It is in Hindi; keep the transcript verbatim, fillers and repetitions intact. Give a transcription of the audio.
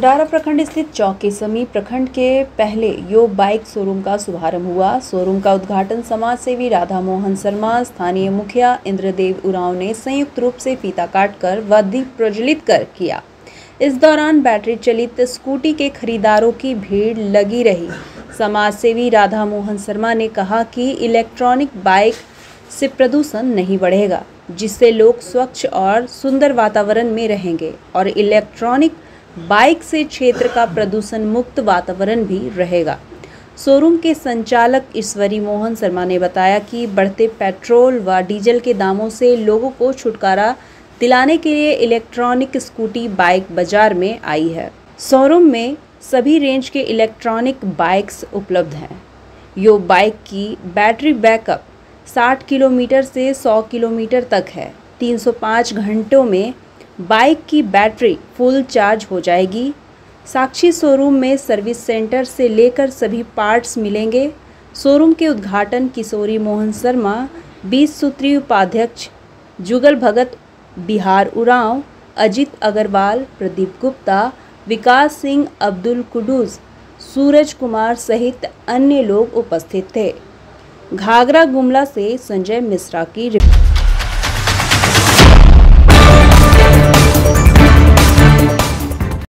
जसडारा प्रखंड स्थित चौक के समीप प्रखंड के पहले यो बाइक शोरूम का शुभारंभ हुआ। शोरूम का उद्घाटन समाज सेवी राधा मोहन शर्मा, स्थानीय मुखिया इंद्रदेव उरांव ने संयुक्त रूप से फीता काटकर व दीप प्रज्वलित कर किया। इस दौरान बैटरी चलित स्कूटी के खरीदारों की भीड़ लगी रही। समाज सेवी राधा मोहन शर्मा ने कहा कि इलेक्ट्रॉनिक बाइक से प्रदूषण नहीं बढ़ेगा, जिससे लोग स्वच्छ और सुंदर वातावरण में रहेंगे और इलेक्ट्रॉनिक बाइक से क्षेत्र का प्रदूषण मुक्त वातावरण भी रहेगा। शोरूम के संचालक ईश्वरी मोहन शर्मा ने बताया कि बढ़ते पेट्रोल व डीजल के दामों से लोगों को छुटकारा दिलाने के लिए इलेक्ट्रॉनिक स्कूटी बाइक बाजार में आई है। शोरूम में सभी रेंज के इलेक्ट्रॉनिक बाइक्स उपलब्ध हैं। यो बाइक की बैटरी बैकअप साठ किलोमीटर से सौ किलोमीटर तक है। तीन सौ पाँच घंटों में बाइक की बैटरी फुल चार्ज हो जाएगी। साक्षी शोरूम में सर्विस सेंटर से लेकर सभी पार्ट्स मिलेंगे। शोरूम के उद्घाटन किशोरी मोहन शर्मा, बीस सूत्री उपाध्यक्ष जुगल भगत, बिहार उरांव, अजित अग्रवाल, प्रदीप गुप्ता, विकास सिंह, अब्दुल कुडूस, सूरज कुमार सहित अन्य लोग उपस्थित थे। घाघरा गुमला से संजय मिश्रा की रिपोर्ट।